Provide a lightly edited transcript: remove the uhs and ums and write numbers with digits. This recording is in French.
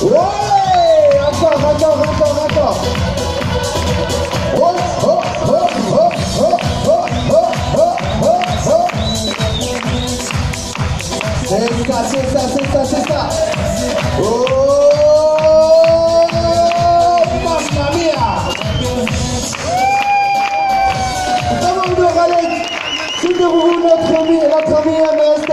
Ouais, encore. C'est ça. Oh, mamma mia. Comment on doit râler? C'est de vous notre ami MS.